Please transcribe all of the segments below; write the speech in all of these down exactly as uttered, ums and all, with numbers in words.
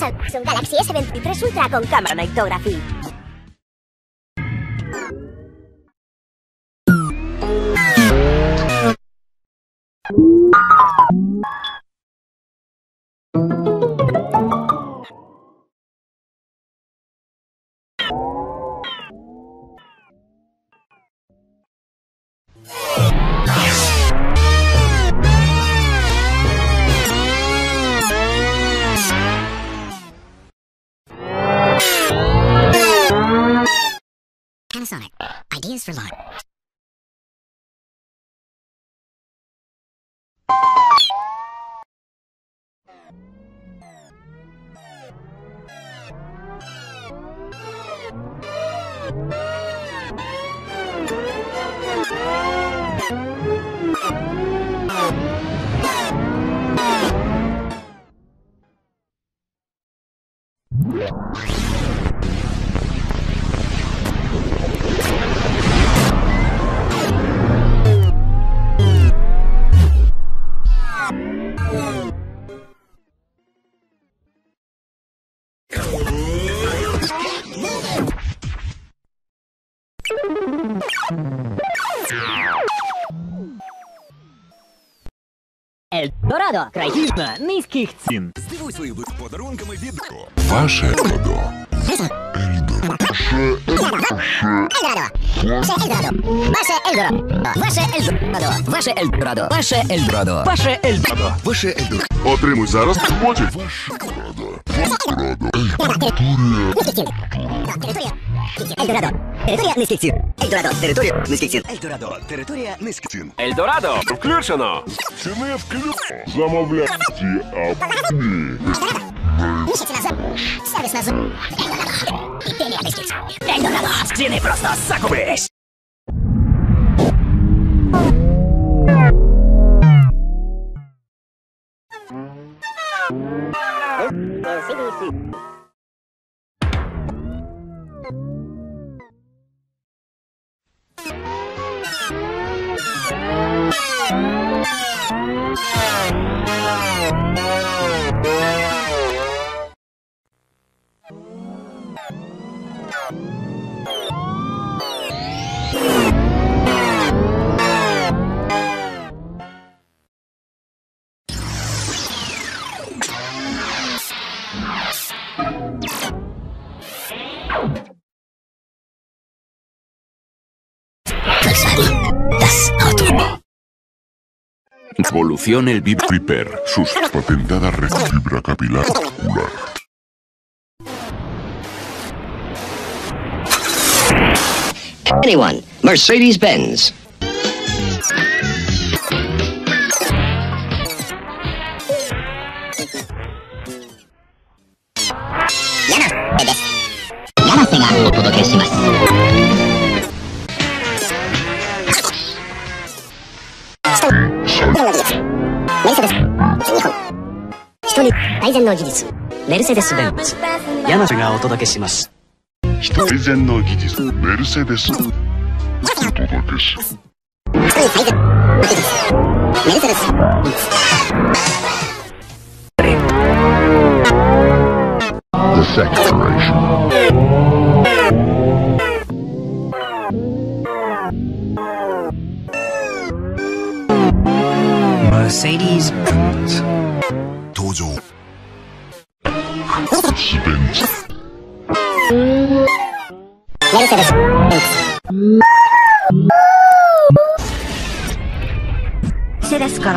Samsung Galaxy S veintitrés Ultra con cámara Night Photography. Panasonic. Ideas for life. Ельдорадо, країна низьких цін. Здивуй своїх подарунками від Ваше Ельдорадо. Ваше Ельдорадо. Ваше Ельдорадо. Ваше Ельдорадо. Ваше Ельдорадо. Ваше Ельдорадо. Ваше Ельдорадо. Отримуй зараз потім. Ваше Ельдорадо. Ельдорадо. Територія низьких цін. Ельдорадо. Територія низьких цін. Ельдорадо. Територія низьких цін. Ельдорадо включено. Ціни включено. Замовляйте або ні. Місяці назад. Сервіс назад. Ельдорадо. Імперія низьких цін. Ельдорадо. Ціни просто закупись. Evoluciona el Vib Reaper, sus patentada red fibra capilar ocular. Anyone, Mercedes-Benz. Yanase ga otodoke shimasu. Mercedes-Benz. 柳瀬がお届けします。 最善の技術、メルセデス。お届けします。The second generation. Mercedes-Benz. 登場。 スベンツ。 セレスから。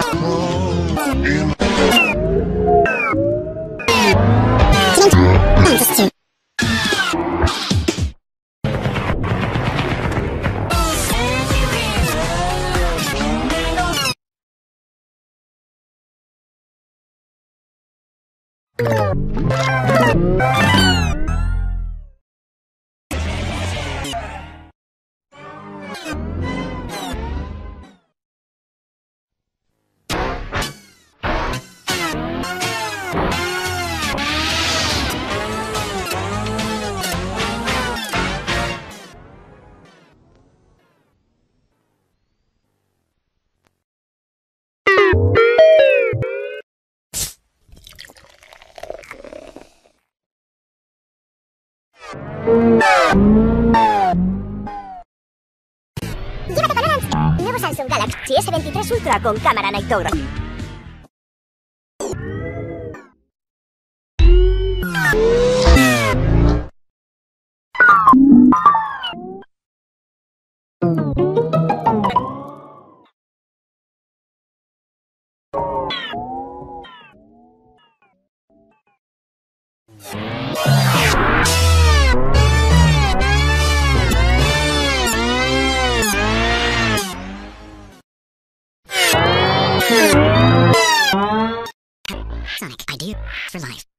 Galaxy S veintitrés Ultra con cámara Night Photography. Sonic idea for life.